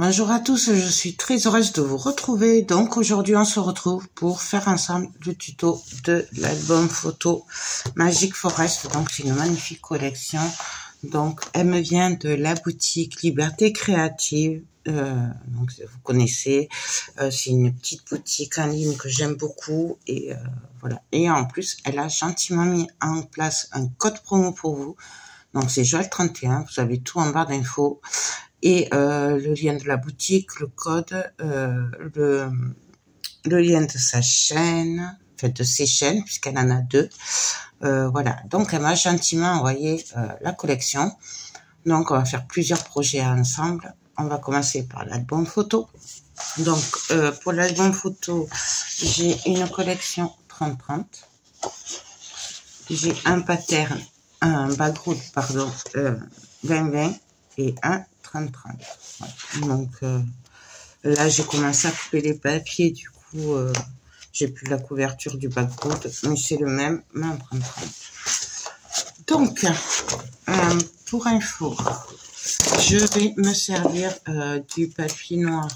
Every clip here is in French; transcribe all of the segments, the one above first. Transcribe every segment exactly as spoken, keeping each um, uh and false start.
Bonjour à tous, je suis très heureuse de vous retrouver. Donc aujourd'hui on se retrouve pour faire ensemble le tuto de l'album photo Magic Forest. Donc c'est une magnifique collection. Donc elle me vient de la boutique Liberté Créative. Euh, donc vous connaissez, euh, c'est une petite boutique en ligne que j'aime beaucoup et euh, voilà. Et en plus elle a gentiment mis en place un code promo pour vous. Donc c'est Joël trente et un, vous avez tout en barre d'infos. Et euh, le lien de la boutique, le code, euh, le, le lien de sa chaîne, en fait de ses chaînes, puisqu'elle en a deux. Euh, voilà, donc elle m'a gentiment envoyé euh, la collection. Donc on va faire plusieurs projets ensemble. On va commencer par l'album photo. Donc euh, pour l'album photo, j'ai une collection trente trente. J'ai un pattern, un background, pardon, euh, vingt vingt et un trente trente. Voilà. Donc euh, là j'ai commencé à couper les papiers, du coup euh, j'ai plus la couverture du background, mais c'est le même, même trente trente. Donc euh, pour info, je vais me servir euh, du papier noir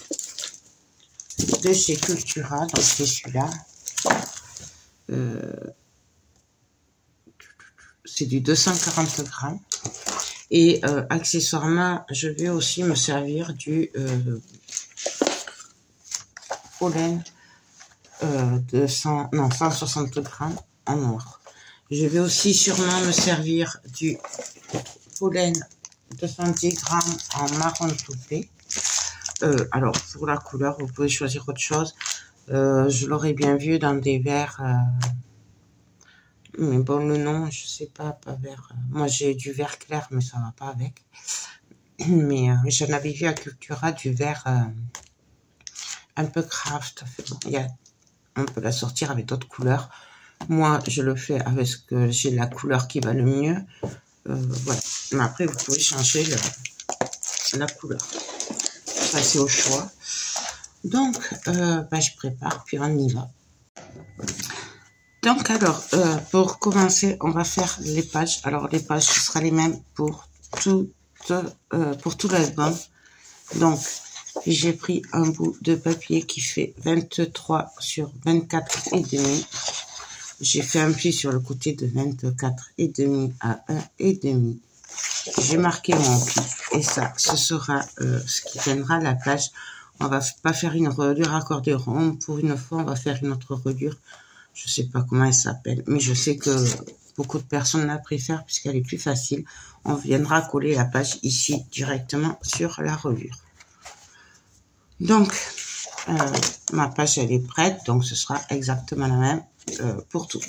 de chez Cultura, donc c'est celui-là. Euh, c'est du deux cent quarante grammes. Et euh, accessoirement, je vais aussi me servir du euh, pollen euh, de cent, non, cent soixante grammes en noir. Je vais aussi sûrement me servir du pollen de cent dix grammes en marron toupé. Euh, alors, pour la couleur, vous pouvez choisir autre chose. Euh, je l'aurais bien vu dans des verres... Euh, mais bon, le nom, je sais pas, pas vert. Moi, j'ai du vert clair, mais ça va pas avec. Mais euh, j'en avais vu à Cultura du vert euh, un peu craft. Bon, y a, on peut la sortir avec d'autres couleurs. Moi, je le fais avec ce que j'ai la couleur qui va le mieux. Euh, voilà. Mais après, vous pouvez changer le, la couleur. Ça, c'est au choix. Donc, euh, bah, je prépare, puis on y va. Donc alors, euh, pour commencer, on va faire les pages. Alors les pages, ce sera les mêmes pour tout, euh, pour tout l'album. Donc, j'ai pris un bout de papier qui fait vingt-trois sur vingt-quatre et demi. J'ai fait un pli sur le côté de vingt-quatre et demi à un et demi. J'ai marqué mon pli et ça, ce sera euh, ce qui tiendra la page. On va pas faire une reliure accordéon. Pour une fois, on va faire une autre reliure. Je sais pas comment elle s'appelle, mais je sais que beaucoup de personnes la préfèrent puisqu'elle est plus facile. On viendra coller la page ici directement sur la reliure. Donc, euh, ma page elle est prête, donc ce sera exactement la même euh, pour tout.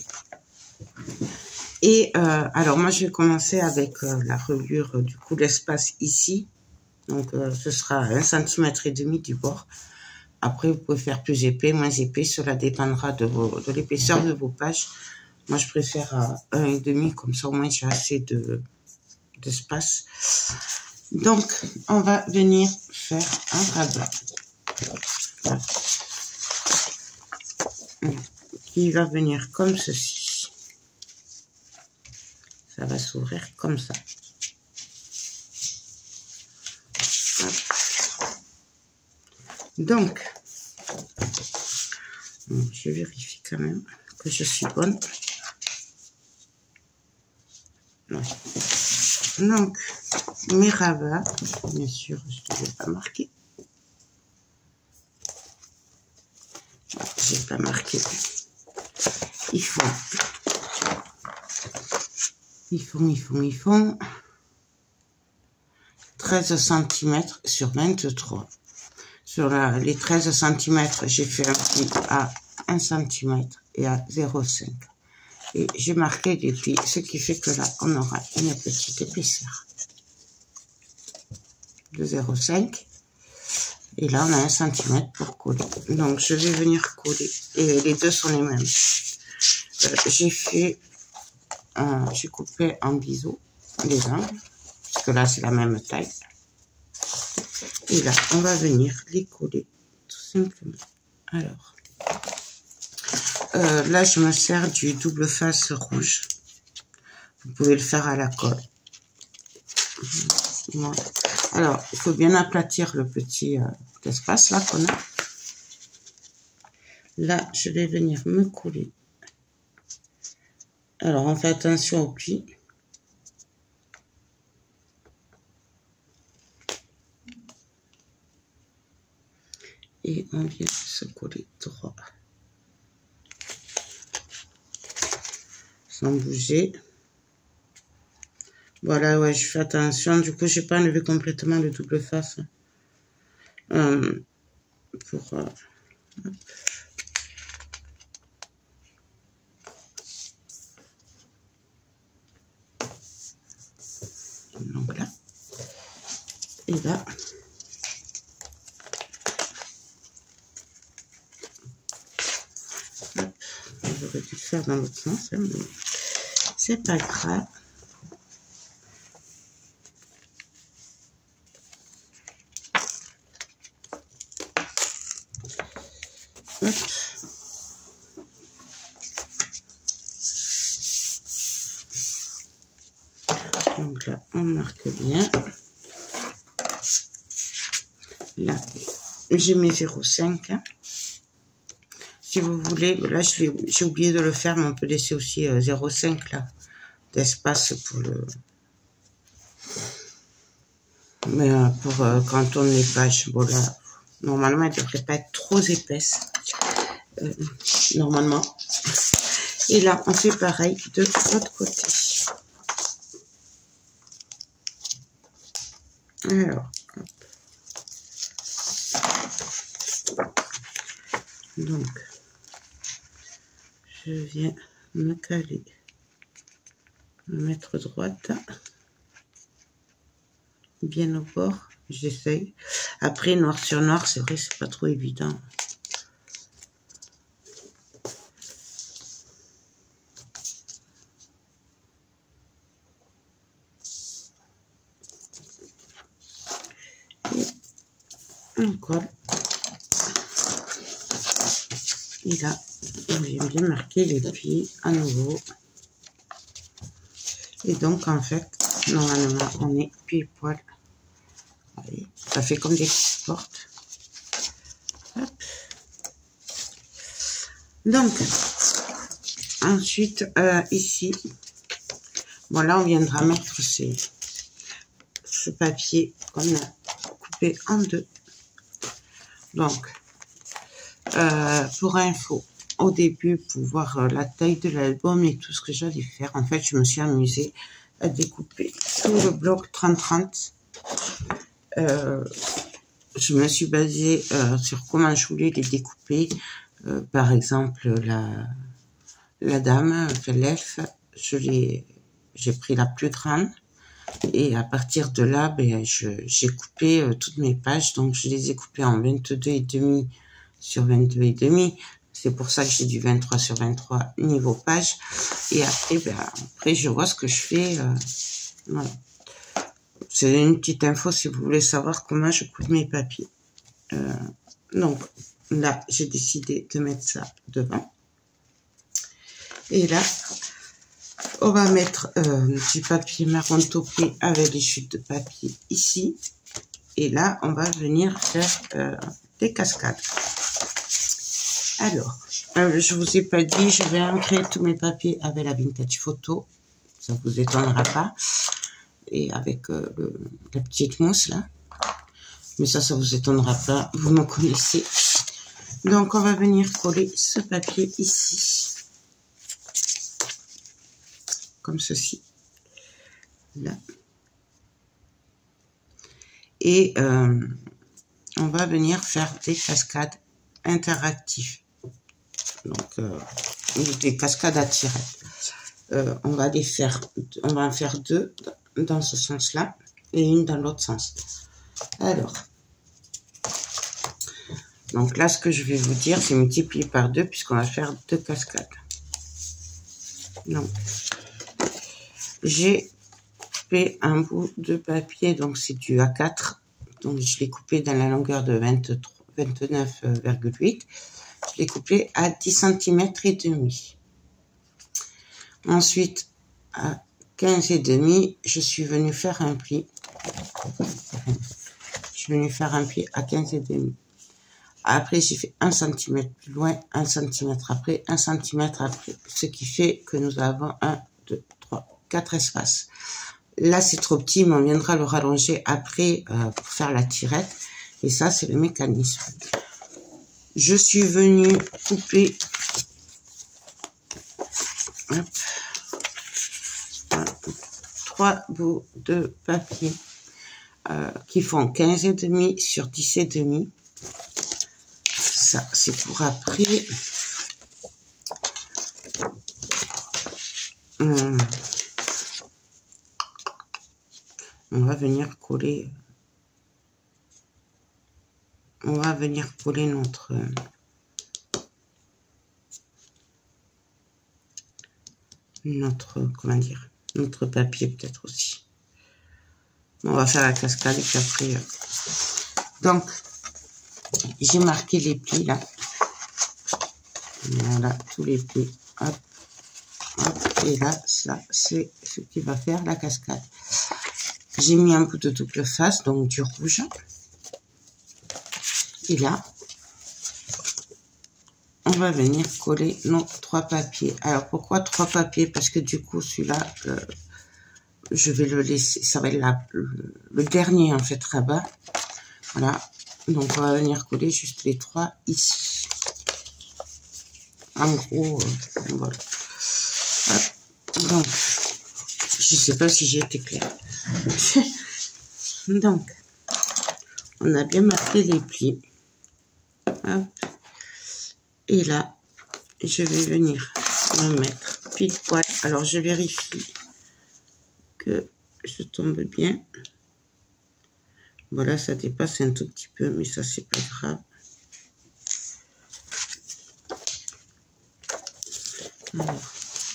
Et euh, alors moi je vais commencer avec euh, la reliure euh, du coup l'espace ici. Donc euh, ce sera un centimètre et demi du bord. Après, vous pouvez faire plus épais, moins épais. Cela dépendra de, vos, de l'épaisseur de vos pages. Moi, je préfère à un et demi, comme ça au moins j'ai assez de, d'espace. Donc, on va venir faire un rabat. Voilà. Qui va venir comme ceci. Ça va s'ouvrir comme ça. Donc, je vérifie quand même que je suis bonne. Ouais. Donc, mes rabats, bien sûr, je ne vais pas marquer. Je n'ai pas marqué. Ils font, ils font, ils font, ils font treize centimètres sur vingt-trois. Sur la, les treize centimètres, j'ai fait un pli à un centimètre et à zéro virgule cinq. Et j'ai marqué des plis, ce qui fait que là, on aura une petite épaisseur de zéro virgule cinq. Et là, on a un centimètre pour coller. Donc, je vais venir coller. Et les deux sont les mêmes. Euh, j'ai fait, euh, j'ai coupé en biseau les angles, parce que là, c'est la même taille. Et là, on va venir les coller, tout simplement. Alors, euh, là, je me sers du double face rouge. Vous pouvez le faire à la colle. Moi, Alors, il faut bien aplatir le petit euh, espace là qu'on a. Là, je vais venir me coller. Alors, on fait attention au pli. Et on vient se coller droit. Sans bouger. Voilà, ouais, je fais attention. Du coup, je n'ai pas enlevé complètement le double face. Euh, pour... Euh, donc là. Et là. Hop. J'aurais dû le faire dans l'autre sens, hein, mais c'est pas grave. Hop. Donc là, on marque bien. Là, j'ai mis zéro virgule cinq. Hein. Si vous voulez, là, j'ai oublié de le faire, mais on peut laisser aussi euh, zéro virgule cinq là d'espace pour le... Mais euh, pour euh, quand on tourne les pages, bon là, normalement, elle ne devrait pas être trop épaisse. Euh, normalement. Et là, on fait pareil de l'autre côté. Alors, hop. Donc, je viens me caler, me mettre droite, bien au bord, j'essaye. Après, noir sur noir, c'est vrai, c'est pas trop évident. Et on colle. Et là, on vient bien marquer les pieds à nouveau. Et donc, en fait, normalement, on est pile poil. Allez, ça fait comme des petites portes. Hop. Donc, ensuite, euh, ici, voilà, on viendra mettre ces, ce papier qu'on a coupé en deux. Donc, euh, pour info, au début, pour voir euh, la taille de l'album et tout ce que j'allais faire, en fait, je me suis amusée à découper tout le bloc trente trente. Euh, je me suis basée euh, sur comment je voulais les découper. Euh, par exemple, la, la dame, enfin, l'elfe, je l'ai, j'ai pris la plus grande. Et à partir de là, ben, j'ai coupé euh, toutes mes pages. Donc, je les ai coupées en vingt-deux et demi sur vingt-deux et demi. C'est pour ça que j'ai du vingt-trois sur vingt-trois niveau page. Et après, ben, après je vois ce que je fais. Euh, voilà. C'est une petite info si vous voulez savoir comment je coupe mes papiers. Euh, donc, là, j'ai décidé de mettre ça devant. Et là, on va mettre euh, du papier marron taupé avec les chutes de papier ici. Et là, on va venir faire euh, des cascades. Alors, euh, je vous ai pas dit, je vais ancrer tous mes papiers avec la Vintage Photo. Ça vous étonnera pas. Et avec euh, le, la petite mousse là. Mais ça, ça vous étonnera pas. Vous me connaissez. Donc, on va venir coller ce papier ici. Comme ceci. Là. Et euh, on va venir faire des cascades interactives. Donc, euh, des cascades à tirettes. Euh, on va les faire, on va en faire deux dans ce sens-là et une dans l'autre sens. Alors, donc là, ce que je vais vous dire, c'est multiplier par deux puisqu'on va faire deux cascades. Donc, j'ai coupé un bout de papier, donc c'est du A quatre. Donc, je l'ai coupé dans la longueur de vingt-trois, vingt-neuf virgule huit. Je l'ai coupé à dix centimètres et demi. Ensuite, à quinze et demi, je suis venue faire un pli. Je suis venue faire un pied à quinze et demi. Après, j'ai fait un centimètre plus loin, un centimètre après, un centimètre après. Ce qui fait que nous avons un, deux, trois, quatre espaces. Là, c'est trop petit, mais on viendra le rallonger après euh, pour faire la tirette. Et ça, c'est le mécanisme. Je suis venue couper hop, trois bouts de papier euh, qui font quinze et demi sur dix et demi. Ça, c'est pour après. Hum. On va venir coller. On va venir coller notre notre comment dire notre papier peut-être aussi. On va faire la cascade et puis après. Euh... Donc j'ai marqué les plis là. Voilà tous les plis. Hop, hop, et là ça c'est ce qui va faire la cascade. J'ai mis un bout de double face donc du rouge. Et là, on va venir coller nos trois papiers. Alors, pourquoi trois papiers? Parce que du coup, celui-là, euh, je vais le laisser, ça va être la, le, le dernier, en fait, rabat. Voilà. Donc, on va venir coller juste les trois ici. En gros, euh, voilà. Hop. Donc, je sais pas si j'ai été claire. Donc, on a bien marqué les plis. Hop. Et là, je vais venir me mettre pile poil. Alors, je vérifie que je tombe bien. Voilà, ça dépasse un tout petit peu, mais ça, c'est pas grave. Alors.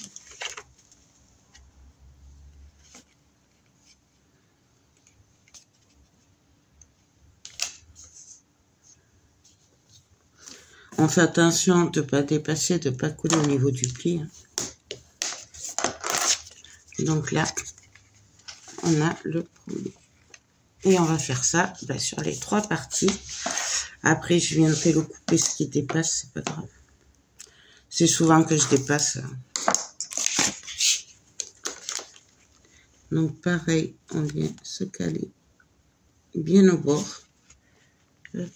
On fait attention de ne pas dépasser, de ne pas couler au niveau du pli. Donc là, on a le premier. Et on va faire ça ben, sur les trois parties. Après, je viendrai le couper ce qui dépasse, c'est pas grave. C'est souvent que je dépasse. Donc pareil, on vient se caler bien au bord. Hop.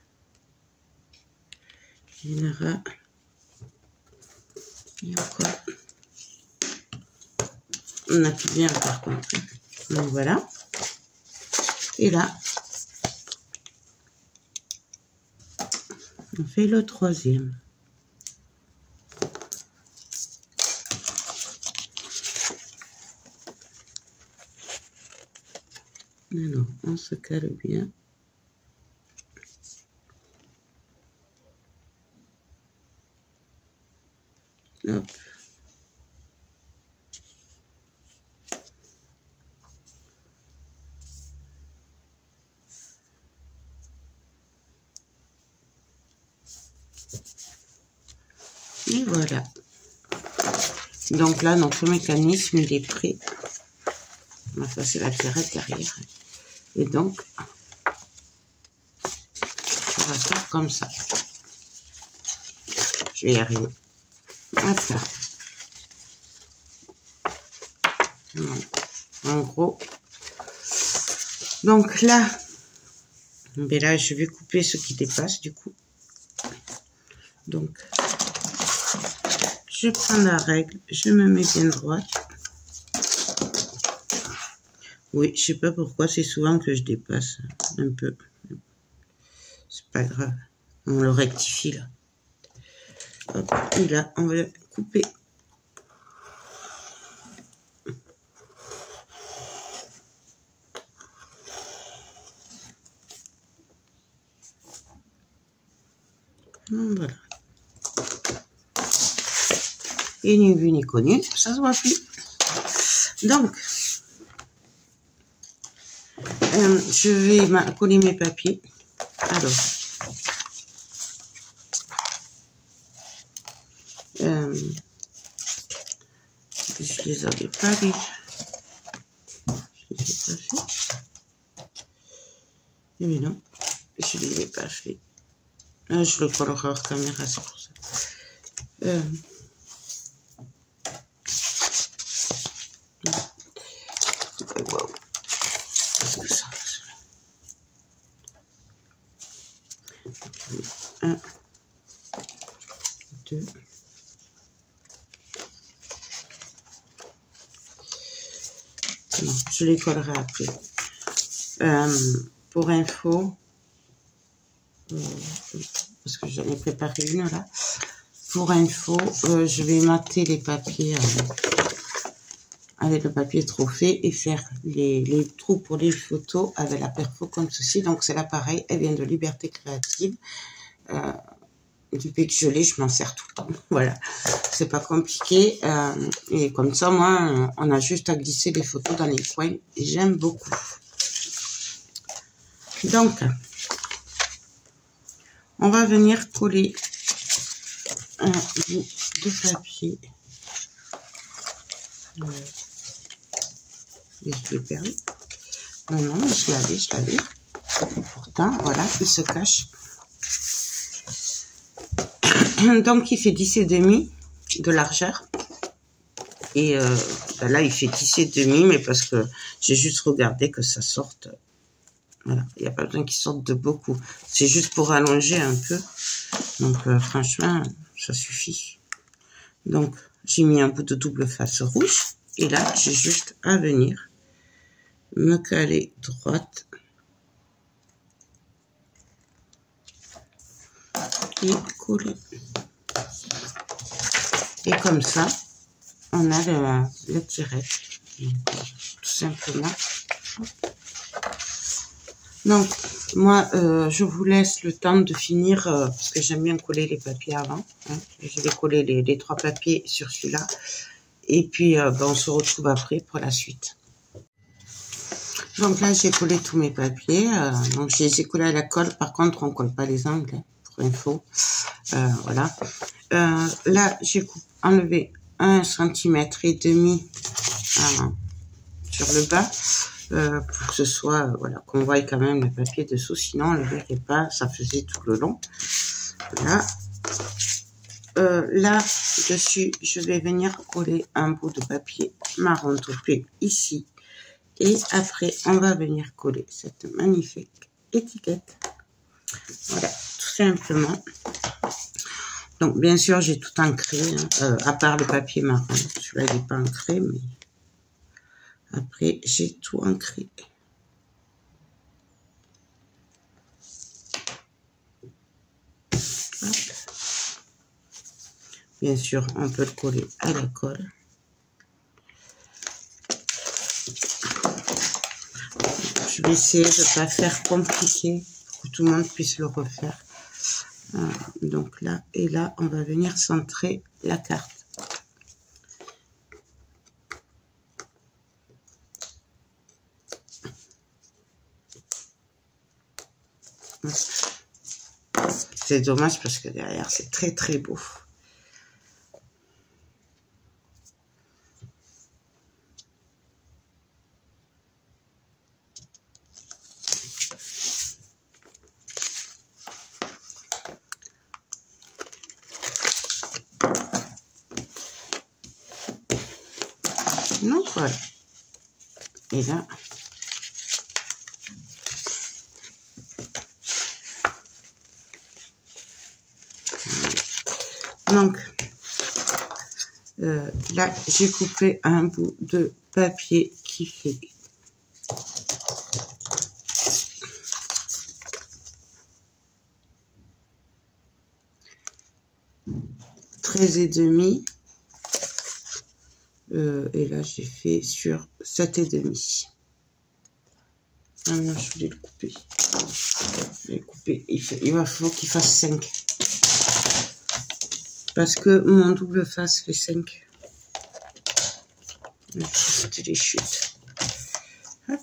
Il y en aura. Et encore. On appuie bien par contre. Donc voilà. Et là, on fait le troisième. Alors, on se cale bien. Hop. Et voilà. Donc là, notre mécanisme, il est prêt. Ça, c'est la tirette derrière. Et donc, on va faire comme ça. Je vais y arriver. Hop là. En gros. Donc là, ben là, je vais couper ce qui dépasse du coup. Donc, je prends la règle, je me mets bien droite. Oui, je sais pas pourquoi, c'est souvent que je dépasse un peu. C'est pas grave, on le rectifie là. Hop, et là, on va couper. Voilà. Et ni vu ni connu, ça se voit plus. Donc, euh, je vais coller mes papiers. Alors, euh, je les avais pas vus. Je les ai pas fait. Mais non, je ne l'ai pas fait. Ah, je le collerai hors caméra, c'est pour ça. Euh... Wow. Qu'est-ce que ça? Un, deux. Non, je les collerai après. Euh, pour info, euh, parce que j'en ai préparé une là. Pour info, euh, je vais mater les papiers euh, avec le papier trophée et faire les, les trous pour les photos avec la perfo comme ceci. Donc c'est là pareil, elle vient de Liberté Créative. Euh, depuis que je l'ai, je m'en sers tout le temps. Voilà, c'est pas compliqué. Euh, et comme ça, moi, on a juste à glisser les photos dans les coins et j'aime beaucoup. Donc, on va venir coller un bout de papier. Euh, et je l'ai perdu. Non, non, mais je l'avais, je l'avais. Pourtant, voilà, il se cache. Donc, il fait dix et demi de largeur. Et euh, ben là, il fait dix et demi, mais parce que j'ai juste regardé que ça sorte. Voilà, il n'y a pas besoin qu'il sorte de beaucoup. C'est juste pour allonger un peu. Donc, euh, franchement, ça suffit. Donc, j'ai mis un bout de double face rouge. Et là, j'ai juste à venir me caler droite. Et coller. Et comme ça, on a le, le tiret. Donc, tout simplement. Donc, moi, euh, je vous laisse le temps de finir, euh, parce que j'aime bien coller les papiers avant. Hein. Je vais coller les, les trois papiers sur celui-là. Et puis, euh, ben, on se retrouve après pour la suite. Donc là, j'ai collé tous mes papiers. Euh, donc, je les ai collés à la colle. Par contre, on ne colle pas les angles, hein, pour info. Euh, voilà. Euh, là, j'ai enlevé un centimètre et demi euh, sur le bas. Euh, pour que ce soit, euh, voilà, qu'on voie quand même le papier dessous, sinon on ne le verrait pas, ça faisait tout le long. Voilà. Euh, là, dessus, je vais venir coller un bout de papier marron taupé ici. Et après, on va venir coller cette magnifique étiquette. Voilà, tout simplement. Donc, bien sûr, j'ai tout ancré, hein, euh, à part le papier marron. Celui-là, il n'est pas ancré, mais après, j'ai tout ancré. Hop. Bien sûr, on peut le coller à la colle. Je vais essayer de ne pas faire compliqué pour que tout le monde puisse le refaire. Euh, donc là et là, on va venir centrer la carte. C'est dommage parce que derrière, c'est très très beau. Donc voilà. Et là, donc euh, là, j'ai coupé un bout de papier qui fait treize et demi. Euh, et là, j'ai fait sur sept et demi. Ah non, je voulais le couper. Je vais le couper. Il, fait, il va falloir qu'il fasse cinq. Parce que mon double face fait cinq. C'était les chutes. Hop.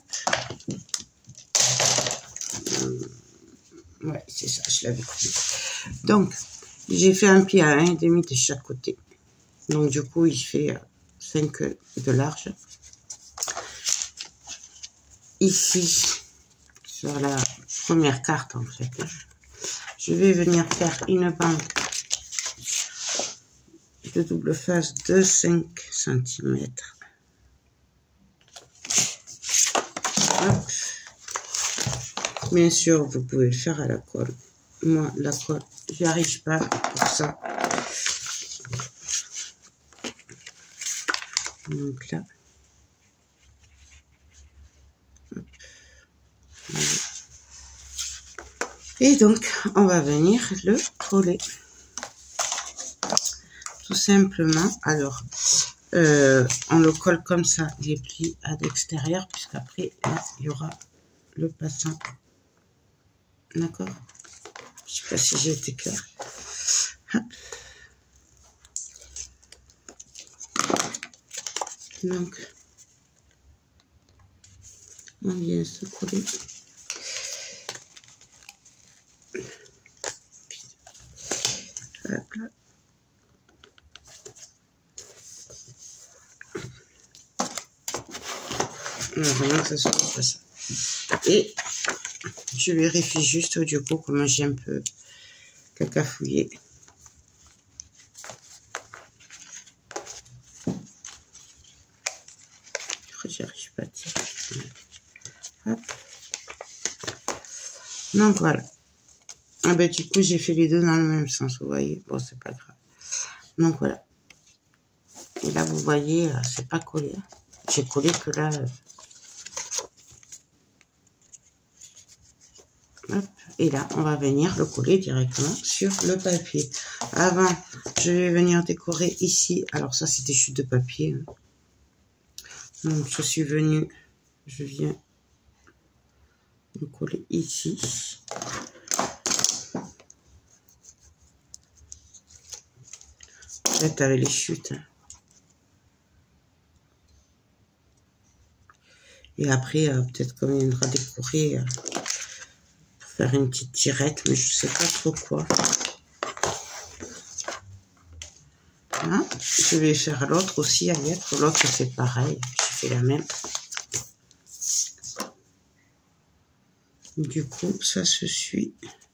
Ouais, c'est ça, je l'avais coupé. Donc, j'ai fait un pied à un virgule cinq de chaque côté. Donc, du coup, il fait cinq de large. Ici, sur la première carte en fait. Je vais venir faire une bande de double face de cinq centimètres. Hop. Bien sûr, vous pouvez le faire à la colle. Moi, la colle, j'y arrive pas pour ça. Donc là. Hop. Et donc, on va venir le coller. Tout simplement. Alors, euh, on le colle comme ça, les plis à l'extérieur, puisqu'après, là, il y aura le passant. D'accord? Je sais pas si j'ai été claire. Hop. Donc, on vient se coller. Hop là. Non, vraiment que ça soit pas ça. Et je vérifie juste du coup comment j'ai un peu cacafouillé. J'arrive pas à tirer. Hop. Donc voilà. Ah ben du coup j'ai fait les deux dans le même sens, vous voyez. Bon, c'est pas grave. Donc voilà. Et là vous voyez, c'est pas collé. J'ai collé que là. Hop. Et là, on va venir le coller directement sur le papier. Avant, je vais venir décorer ici. Alors ça, c'est des chutes de papier. Donc, je suis venue, je viens le coller ici. Peut-être avec les chutes. Et après, euh, peut-être qu'on viendra décorer euh, pour faire une petite tirette, mais je sais pas trop quoi. Hein? Je vais faire l'autre aussi à l'être. L'autre, c'est pareil. J'ai fait la même. Du coup, ça se suit.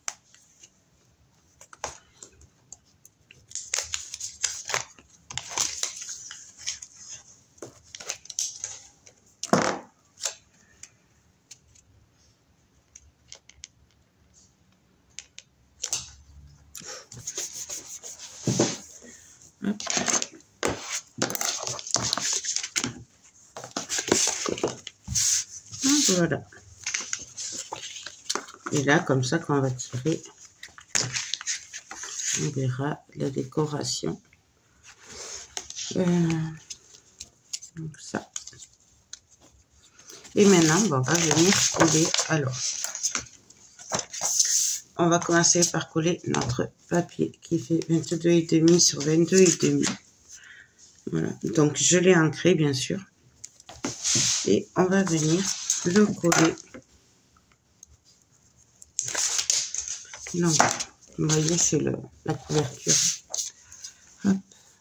Hop. Voilà. Et là, comme ça, quand on va tirer, on verra la décoration. Euh, donc ça. Et maintenant, bon, on va venir coller. Alors, on va commencer par coller notre papier qui fait vingt-deux et demi sur vingt-deux et demi. Voilà. Donc, je l'ai ancré, bien sûr. Et on va venir le coller. Donc, vous voyez, c'est la couverture. Hop.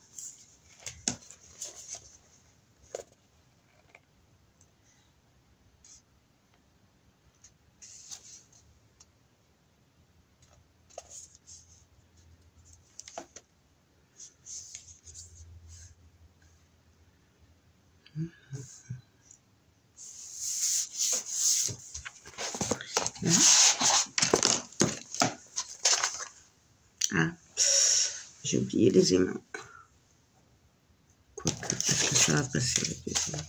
Là. Ah, j'ai oublié les aimants. Quoique, est-ce que ça va passer avec les aimants?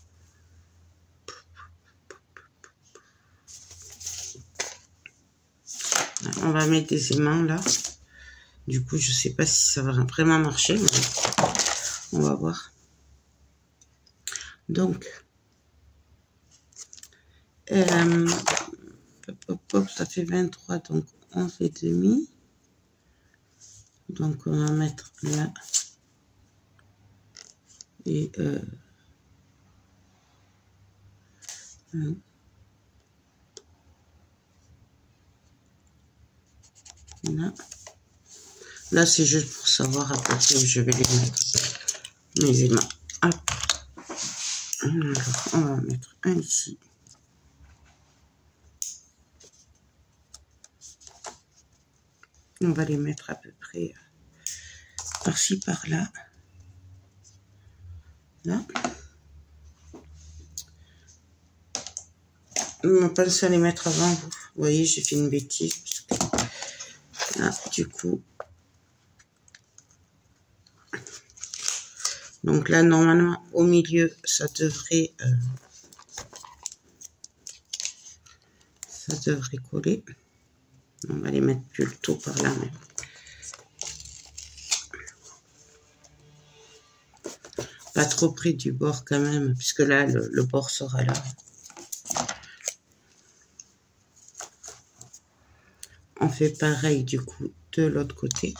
On va mettre des aimants là. Du coup, je sais pas si ça va vraiment marcher, mais on va voir. Donc, euh, pop, pop, pop, ça fait vingt-trois, donc onze et demi. Donc, on va mettre là. Et euh, là. Là, c'est juste pour savoir à peu près où je vais les mettre. Mes aimants. Hop. Alors, on va mettre un ici. On va les mettre à peu près par-ci, par-là. Là. On pense à les mettre avant vous. Vous voyez, j'ai fait une bêtise. Là, du coup. Donc là, normalement, au milieu, ça devrait... Euh, ça devrait coller. On va les mettre plutôt par là même. Pas trop près du bord quand même, puisque là, le, le bord sera là. On fait pareil du coup de l'autre côté.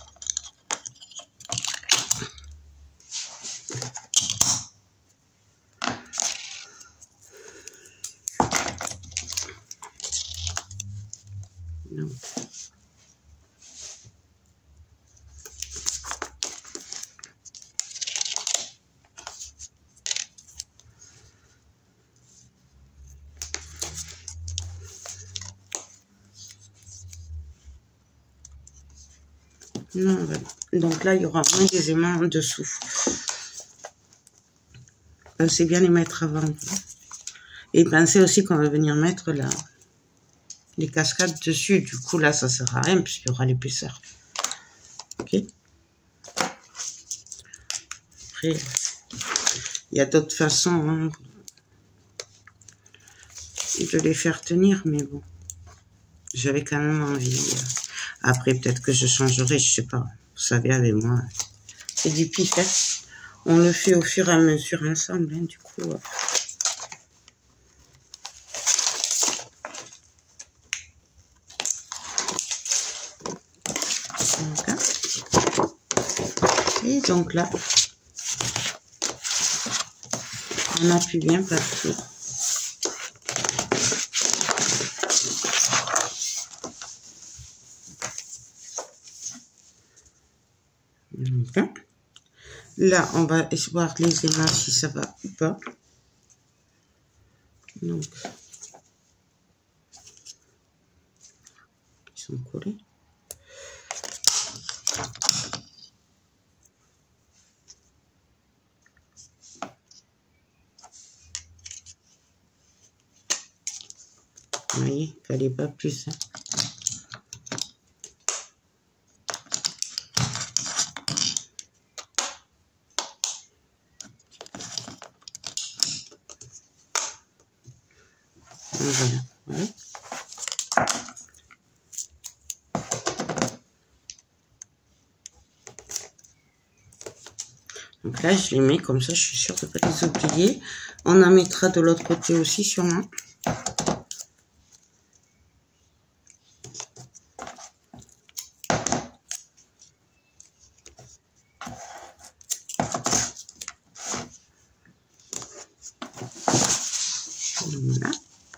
Donc. Non, voilà. Donc là, il y aura moins des aimants en dessous. Pensez bien les mettre avant. Et pensez aussi qu'on va venir mettre là les cascades dessus. Du coup, là, ça sert à rien puisqu'il y aura l'épaisseur. Ok. Après, il y a d'autres façons hein, de les faire tenir, mais bon, j'avais quand même envie. Après, peut-être que je changerai, je sais pas. Vous savez, avec moi, c'est du pif. Hein. On le fait au fur et à mesure ensemble, hein, du coup. Euh... Donc, hein. Et donc là, on appuie bien partout. Donc, hein. Là, on va voir les aimants si ça va ou pas. Donc, ils sont collés. Vous voyez, il fallait pas plus. Hein. Voilà. Voilà. Donc là, je les mets comme ça, je suis sûre de ne pas les oublier. On en mettra de l'autre côté aussi, sûrement. Voilà.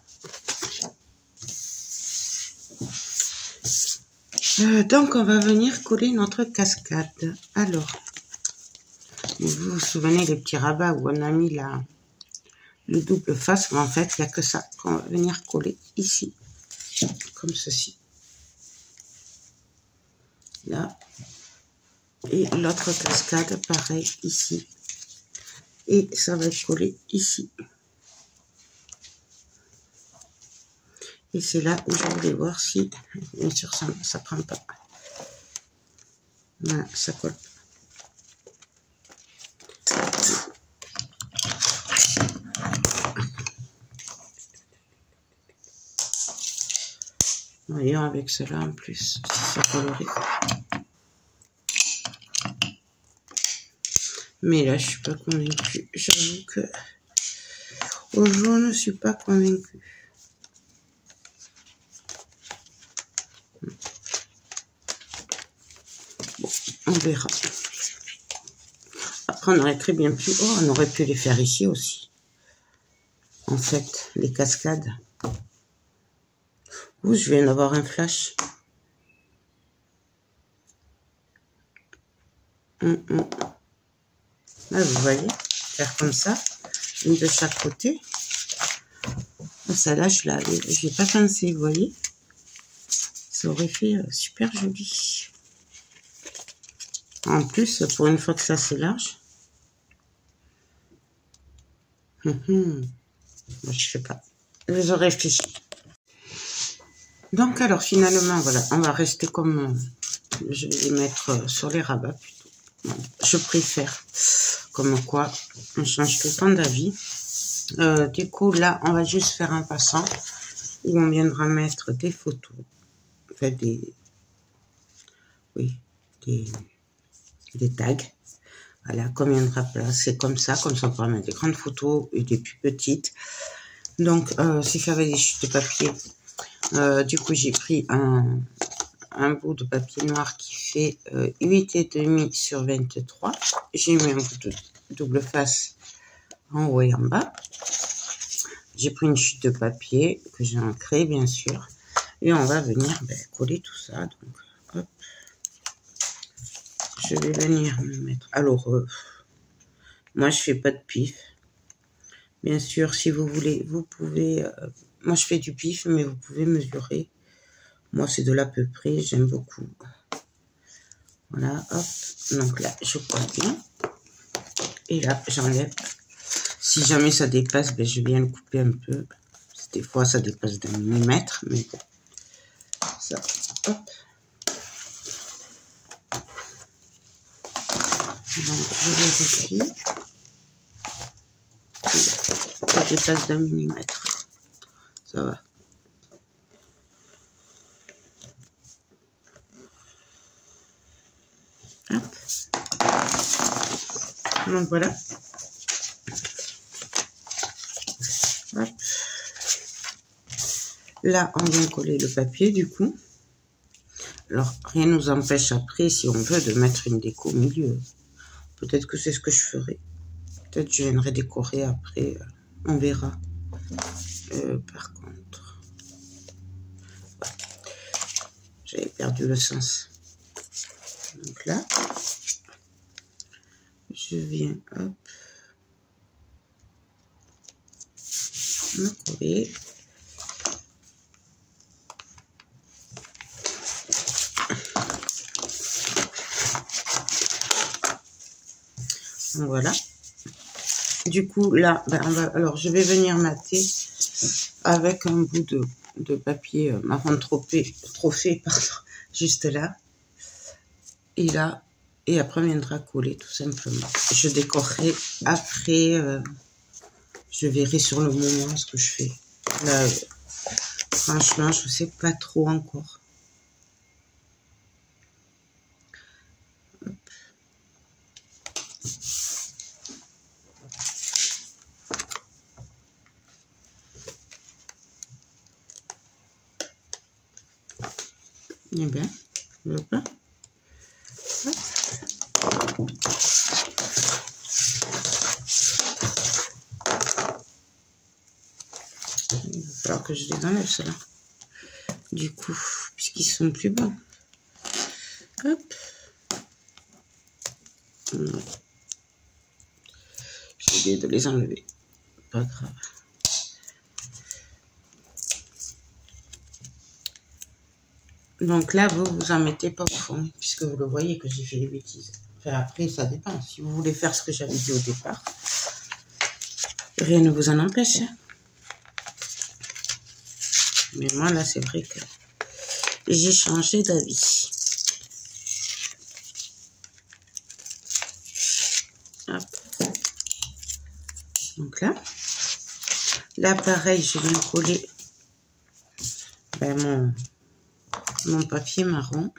Euh, donc, on va venir coller notre cascade. Alors, vous vous souvenez des petits rabats où on a mis la, le double face, mais en fait, il n'y a que ça qu'on va venir coller ici, comme ceci. Là. Et l'autre cascade, pareil, ici. Et ça va être collé ici. Et c'est là où je voulais voir si, bien sûr, ça ne prend pas. Voilà, ça colle pas. Voyons avec cela en plus, si ça colorie. Mais là, je suis pas convaincue. J'avoue que au jour, je ne suis pas convaincue. Bon, on verra. Après, on aurait très bien pu... Oh, on aurait pu les faire ici aussi. En fait, les cascades. Ouh, je viens d'avoir un flash. Hum, hum. Là, vous voyez, faire comme ça, une de chaque côté. Ça, là, je l'avais, je n'ai pas pensé, vous voyez. Ça aurait fait euh, super joli. En plus, pour une fois que ça c'est large. Hum, hum. Moi, je sais pas. Je réfléchis. Donc alors finalement, voilà, on va rester comme... Euh, je vais les mettre euh, sur les rabats plutôt. Je préfère. Comme quoi, on change tout le temps d'avis. Euh, du coup, là, on va juste faire un passant où on viendra mettre des photos. Enfin, des... Oui, des, des tags. Voilà, comme il y viendra placer comme ça. Comme ça, on pourra mettre des grandes photos et des plus petites. Donc, euh, si j'avais des chutes de papier, euh, du coup, j'ai pris un, un bout de papier noir qui fait euh, huit virgule cinq sur vingt-trois. J'ai mis un bout de double face en haut et en bas. J'ai pris une chute de papier que j'ai ancrée, bien sûr. Et on va venir ben, coller tout ça. Donc, hop. Je vais venir me mettre... Alors, euh, moi, je fais pas de pif. Bien sûr, si vous voulez, vous pouvez... Euh, moi, je fais du pif, mais vous pouvez mesurer. Moi, c'est de l'à peu près. J'aime beaucoup. Voilà, hop. Donc là, je colle bien. Et là, j'enlève. Si jamais ça dépasse, ben, je viens le couper un peu. Des fois, ça dépasse d'un millimètre, mais bon. Ça, hop. Donc, je vérifie. Ça dépasse d'un millimètre. Ça va. Hop. Donc, voilà. Hop. Là, on vient coller le papier, du coup. Alors, rien ne nous empêche après, si on veut, de mettre une déco au milieu. Peut-être que c'est ce que je ferai. Peut-être que je viendrai décorer après. On verra. Euh, par contre... Ouais. J'avais perdu le sens. Donc là, je viens, hop, me coller. Voilà. Du coup, là, ben, on va, alors je vais venir mater avec un bout de, de papier marron trophée, trophée pardon, juste là. Et là, et après on viendra coller tout simplement. Je décorerai après, euh, je verrai sur le moment ce que je fais. Là, euh, franchement, je ne sais pas trop encore. Hop. Eh bien, je veux pas. Hop. Il va falloir que je les enlève, ceux-là. Du coup, puisqu'ils sont plus bons. Hop. Ouais. J'ai oublié de les enlever. Pas grave. Donc là, vous vous en mettez pas au fond, puisque vous le voyez que j'ai fait des bêtises. Enfin, après, ça dépend. Si vous voulez faire ce que j'avais dit au départ, rien ne vous en empêche. Mais moi, là, c'est vrai que j'ai changé d'avis. Hop. Donc là, là, pareil, je viens coller ben, mon... mon papier marron.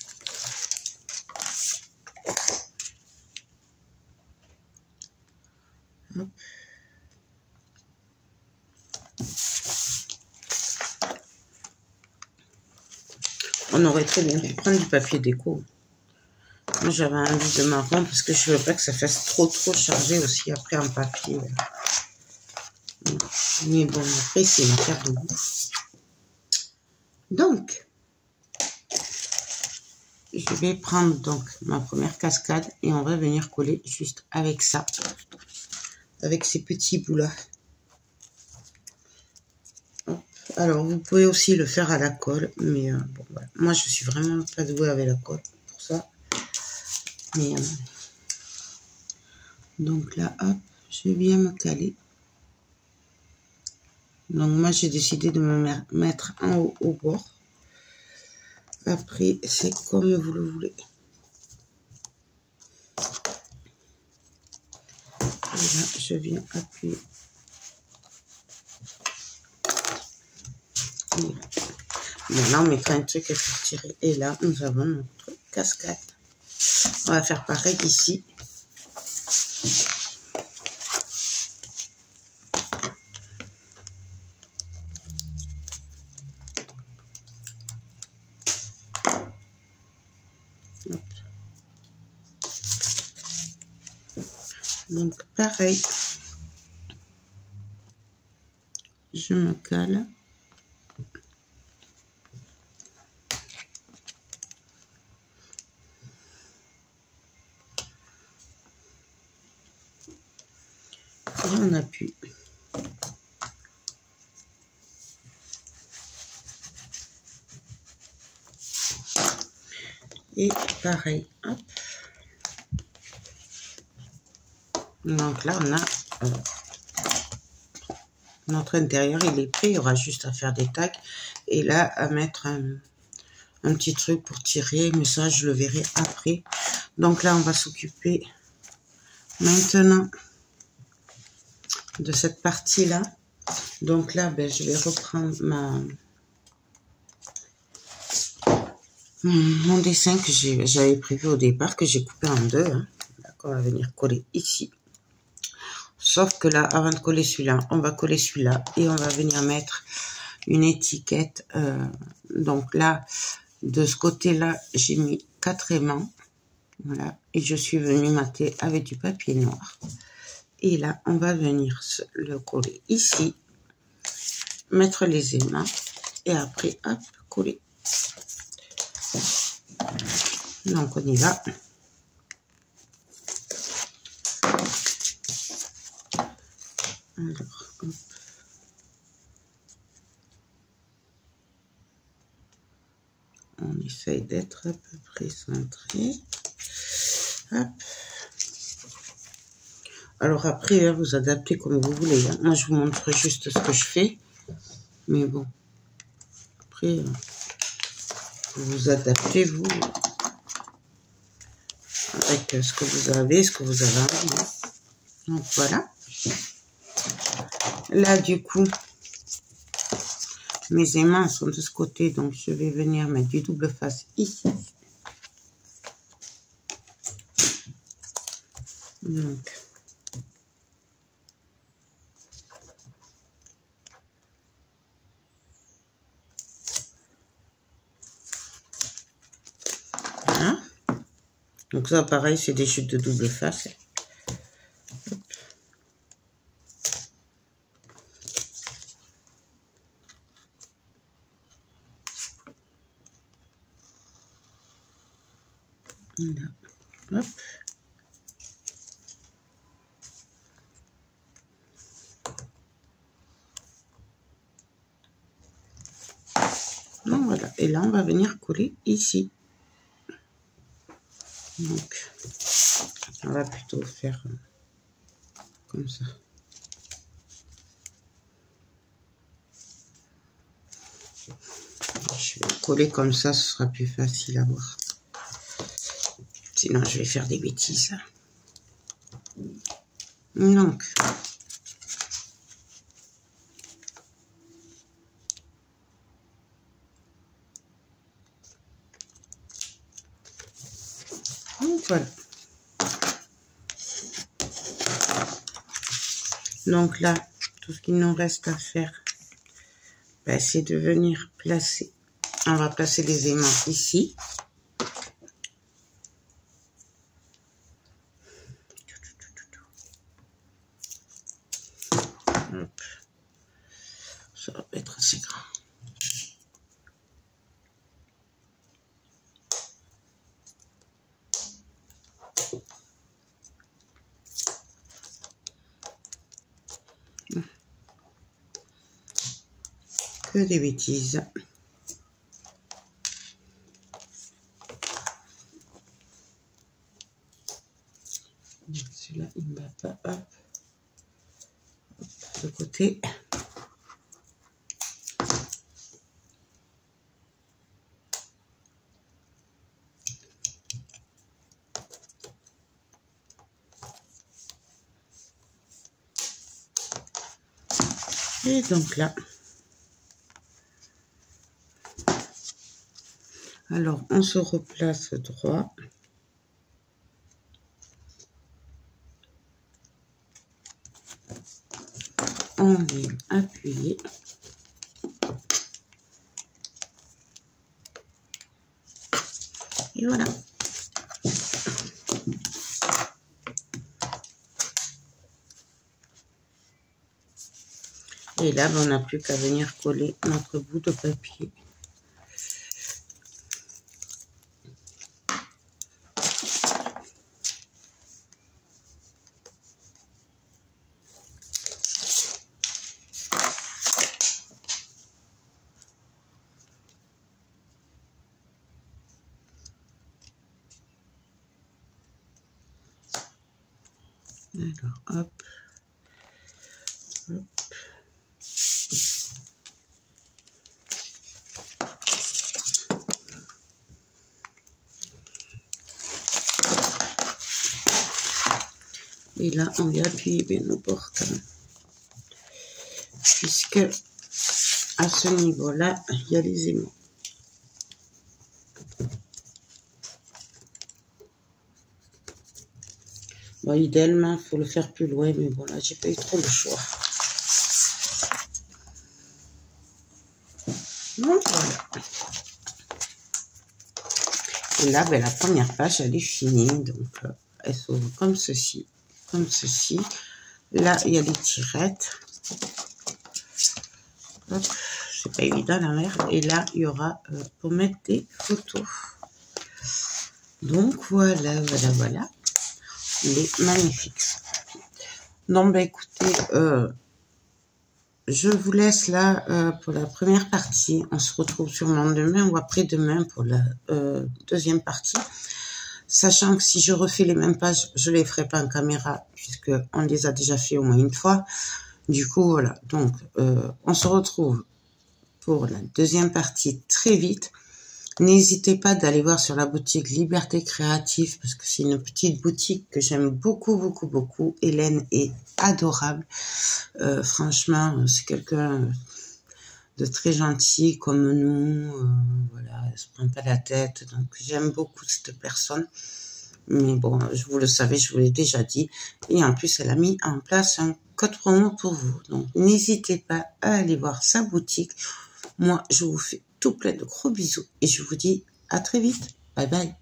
Hop. On aurait très bien pu prendre du papier déco. Moi, j'avais envie de marron parce que je veux pas que ça fasse trop trop chargé aussi après en papier. Mais bon, après, c'est une affaire de goût. Donc, je vais prendre donc ma première cascade et on va venir coller juste avec ça, avec ces petits bouts-là. Alors, vous pouvez aussi le faire à la colle, mais euh, bon, voilà. Moi, je suis vraiment pas douée avec la colle pour ça. Et, euh, donc là, hop, je viens me caler. Donc moi, j'ai décidé de me mettre en haut au bord. Après, c'est comme vous le voulez. Et là, je viens appuyer. Et là. Maintenant, on mettra un truc pour tirer. Et là, nous avons notre cascade. On va faire pareil ici. Hop. Donc, pareil. Je me cale. Et on appuie. Et pareil, hop. Donc là, on a euh, notre intérieur, il est prêt. Il y aura juste à faire des tags. Et là, à mettre un, un petit truc pour tirer. Mais ça, je le verrai après. Donc là, on va s'occuper maintenant de cette partie-là. Donc là, ben, je vais reprendre ma... mon dessin que j'avais prévu au départ, que j'ai coupé en deux. Hein. On va venir coller ici. Sauf que là, avant de coller celui-là, on va coller celui-là et on va venir mettre une étiquette. Euh, donc là, de ce côté-là, j'ai mis quatre aimants. Voilà. Et je suis venue mater avec du papier noir. Et là, on va venir le coller ici. Mettre les aimants. Et après, hop, coller. Donc, on y va. Alors, hop. On essaye d'être à peu près centré. Hop. Alors après, vous adaptez comme vous voulez. Hein. Moi, je vous montre juste ce que je fais. Mais bon. Après, vous vous adaptez, vous, avec ce que vous avez, ce que vous avez envie. Donc, voilà. Là, du coup, mes aimants sont de ce côté. Donc, je vais venir mettre du double face ici. Donc, voilà. Donc ça, pareil, c'est des chutes de double face. Hop. Voilà. Hop. Donc voilà. Et là, on va venir coller ici. Donc, on va plutôt faire comme ça. Je vais coller comme ça, ce sera plus facile à voir. Sinon, je vais faire des bêtises. Donc, donc voilà. Donc là, tout ce qu'il nous reste à faire, ben, c'est de venir placer. On va placer les aimants ici. Hop. Ça va pas être assez grand. Que des bêtises. de côté. Et donc là, alors on se replace droit. On vient appuyer. Et voilà. Et là, on n'a plus qu'à venir coller notre bout de papier. Alors, hop. Hop. Et là, on vient appuyer bien opportun. Puisque à ce niveau-là, il y a les aimants. Bon, idéalement, il faut le faire plus loin, mais bon, là, j'ai pas eu trop le choix. Donc, voilà. Et là, ben, la première page, elle est finie. Donc, euh, elle s'ouvre comme ceci. Comme ceci. Là, il y a les tirettes. C'est pas évident, la merde. Et là, il y aura euh, pour mettre des photos. Donc, voilà, voilà, voilà. Il est magnifique. Donc, bah, écoutez, euh, je vous laisse là euh, pour la première partie. On se retrouve sûrement demain ou après-demain pour la euh, deuxième partie. Sachant que si je refais les mêmes pages, je les ferai pas en caméra puisque on les a déjà fait au moins une fois. Du coup, voilà. Donc, euh, on se retrouve pour la deuxième partie très vite. N'hésitez pas d'aller voir sur la boutique Liberté Créative parce que c'est une petite boutique que j'aime beaucoup, beaucoup, beaucoup. Hélène est adorable. Euh, franchement, c'est quelqu'un de très gentil comme nous. Euh, voilà, elle se prend pas la tête. Donc, j'aime beaucoup cette personne. Mais bon, je vous le savez, je vous l'ai déjà dit. Et en plus, elle a mis en place un code promo pour vous. Donc, n'hésitez pas à aller voir sa boutique. Moi, je vous fais tout plein de gros bisous et je vous dis à très vite. Bye bye.